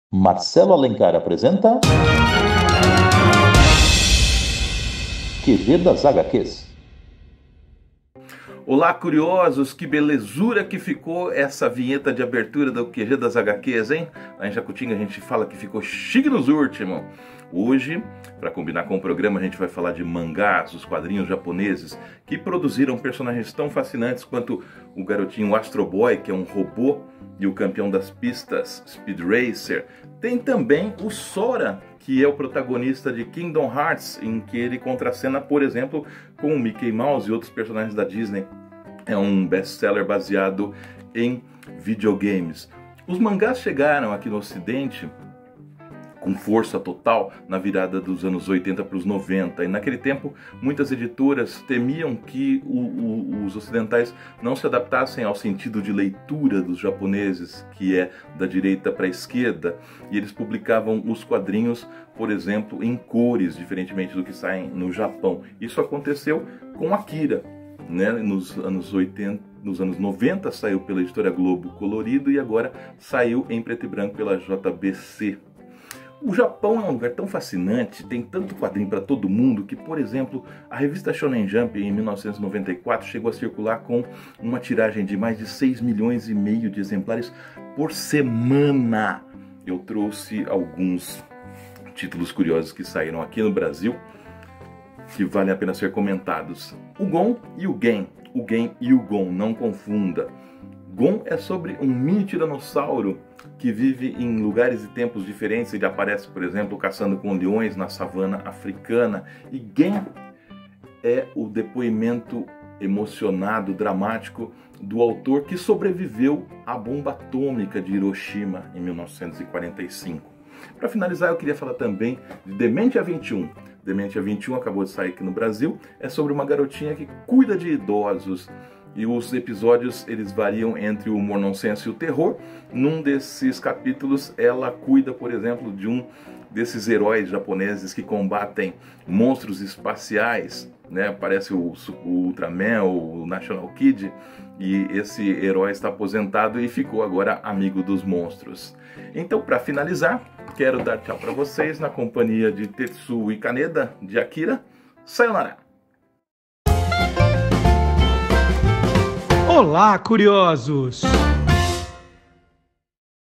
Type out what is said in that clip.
Marcelo Alencar apresenta QG das HQs. Olá, curiosos! Que belezura que ficou essa vinheta de abertura do QG das HQs, hein? Lá em Jacutinga a gente fala que ficou chique nos últimos. Hoje, para combinar com o programa, a gente vai falar de mangás, os quadrinhos japoneses que produziram personagens tão fascinantes quanto o garotinho Astro Boy, que é um robô, e o campeão das pistas, Speed Racer. Tem também o Sora, que é o protagonista de Kingdom Hearts, em que ele contracena, por exemplo, com o Mickey Mouse e outros personagens da Disney. É um best-seller baseado em videogames. Os mangás chegaram aqui no Ocidente com força total na virada dos anos 80 para os 90. E naquele tempo, muitas editoras temiam que os ocidentais não se adaptassem ao sentido de leitura dos japoneses, que é da direita para a esquerda. E eles publicavam os quadrinhos, por exemplo, em cores, diferentemente do que saem no Japão. Isso aconteceu com Akira, né? Nos anos 80, nos anos 90 saiu pela editora Globo colorido e agora saiu em preto e branco pela JBC. O Japão é um lugar tão fascinante, tem tanto quadrinho para todo mundo que, por exemplo, a revista Shonen Jump em 1994 chegou a circular com uma tiragem de mais de 6,5 milhões de exemplares por semana. Eu trouxe alguns títulos curiosos que saíram aqui no Brasil que valem a pena ser comentados. O Gon e o Gen. O Gen e o Gon, não confunda. Gon é sobre um mini tiranossauro que vive em lugares e tempos diferentes. Ele aparece, por exemplo, caçando com leões na savana africana. E Gen é o depoimento emocionado, dramático do autor que sobreviveu à bomba atômica de Hiroshima em 1945. Para finalizar, eu queria falar também de Dementia 21. Dementia 21 acabou de sair aqui no Brasil. É sobre uma garotinha que cuida de idosos. E os episódios, eles variam entre o humor nonsense e o terror. Num desses capítulos, ela cuida, por exemplo, de um desses heróis japoneses que combatem monstros espaciais, né? Parece o Ultraman, o National Kid. E esse herói está aposentado e ficou agora amigo dos monstros. Então, para finalizar, quero dar tchau para vocês na companhia de Tetsuo e Kaneda, de Akira. Sayonara! Olá, curiosos!